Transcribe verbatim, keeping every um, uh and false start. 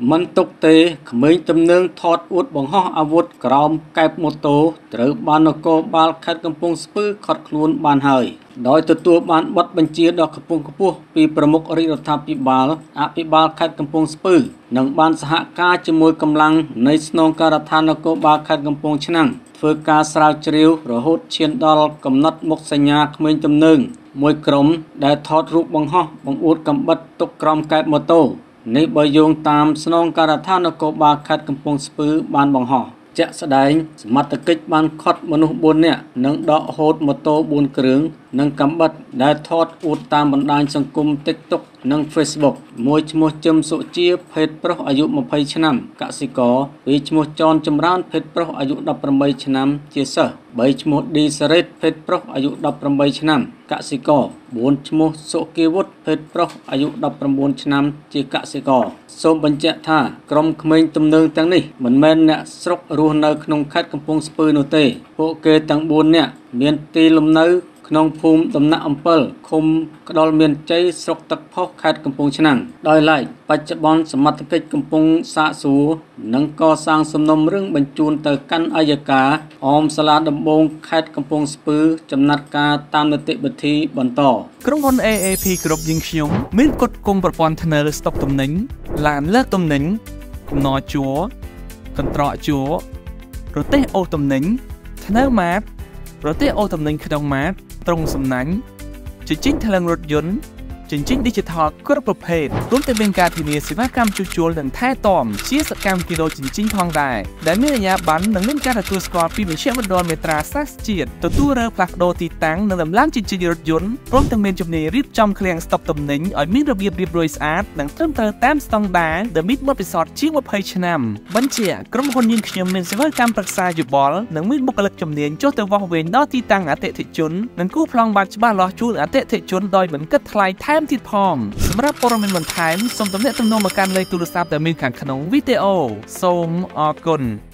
មិនទុកទេក្មេងទំនើងថតអួតបង្ហោះអាវុធក្រោមកែបម៉ូតូត្រូវបាននគរបាលខេត្តកំពង់ស្ពឺឃាត់ខ្លួនបានហើយដោយទទួលបានប័ណ្ណបញ្ជាដ៏ខ្ពង់ខ្ពស់ពីប្រមុខរាជរដ្ឋាភិបាលអភិបាលខេត្តកំពង់ស្ពឺនិងបានសហការជាមួយកម្លាំងនៃស្នងការដ្ឋាននគរបាលខេត្តកំពង់ឆ្នាំងធ្វើការស្រាវជ្រាវរហូតឈានដល់កំណត់មុខសញ្ញាក្មេងទំនើងមួយក្រុមដែលថតរូបបង្ហោះបង្អួតកំបិតទុកក្រោមកែបម៉ូតូនេះបើយោងតាមស្នងការដ្ឋាននគរបាលខេត្តកំពង់ស្ពឺបានបង្ហោះជាក់ស្ដែងសមត្ថកិច្ចបានឃាត់មនុស្សបួននាក់និងដកហូតម៉ូតូបួនគ្រឿងនិងកំបិតដែលថតអួតតាមបណ្ដាញសង្គម TikTok និង Facebook មួយឈ្មោះជឹមសុជាភេទប្រុសអាយុยี่สิบឆ្នាំកសិករពីរឈ្មោះចនចម្រើនភេទប្រុសអាយុeighteenឆ្នាំជាសិស្សបីឈ្មោះឌីសរ៉េតភេទប្រុសអាយុeighteenឆ្នាំកសិករបួនឈ្មោះសុគាវុធភេទប្រុសអាយុnineteenឆ្នាំជាកសិករសូមបញ្ជាក់ថាក្រុមក្មេងទំនើងទាំងនេះមិនមែនអ្នកស្រុករស់នៅក្នុងខេត្តកំពង់ស្ពឺនោះទេពួកគេទាំងfourនាក់មានទីលំនៅក្នុងភូមិដំណាក់អំពិលឃុំក្ដុលមានជ័យស្រុកទឹកផុសខេត្តកំពង់ឆ្នាំងដោយឡែកបច្ចុប្បន្នសមត្ថកិច្ចកំពុងសាកសួរនិងកសាងសំណុំរឿងបញ្ជូនទៅកាន់អัยការអមសាលាដំបងខេត្តកំពង់ស្ពឺចំណាត់ការតាមនីតិវិធីបន្តក្រុមហ៊ុន เอ เอ พี គ្រប់យើងខ្ញុំមានគុតគង់ប្រព័ន្ធធ្នើស្តុកទំនិញឡានលើកទំនិញកំណត់ជួរកន្ត្រកជួររទេះអូសទំនិញធ្នើម៉ាតរទេះអូសទំនិញក្នុងម៉ាតត្រង់សំណាញ់ជញ្ជីងថ្លើងរថយន្តជញ្ជីង Digital គ្រប់ប្រភេទរួមទាំងមានការធានាសេវាកម្មជួសជុលនិងថែទាំជាសកម្មគីឡូជញ្ជីងផងដែរដែលមានអាជ្ញាប័ណ្ណនិងមានការទទួលស្គាល់ពីមជ្ឈមណ្ឌលមេត្រាសាស្ត្រជាតិទទួលរើផ្លាស់ប្ដូរទីតាំងនិងដំឡើងជញ្ជីងរថយន្តព្រមទាំងមានជំនាញរៀបចំឃ្លាំងស្តុកទំនិញឲ្យមានរបៀបរៀបរយស្អាតនិងត្រឹមត្រូវតាមស្តង់ដារដែលមានបទពិសោធន៍ជាងtwentyឆ្នាំបញ្ជាក្រុមហ៊ុនយើងខ្ញុំមានសេវាកម្មប្រឹក្សាយោបល់និងមានបុគ្គលិកជំនាញចុះទៅវាស់វែងដល់ទីតាំងអតិថិជននិងគូប្លង់បានច្បាស់លាស់ជូនអតិថិជនដោយមិនគិតថ្លៃថែមទៀតផងសម្រាប់ព័ត៌មានបន្ថែមសូមទំនាក់ទំនងមកកាន់លេខទូរស័ព្ទដែលមានខាងក្នុងវីដេអូសូមអរគុណ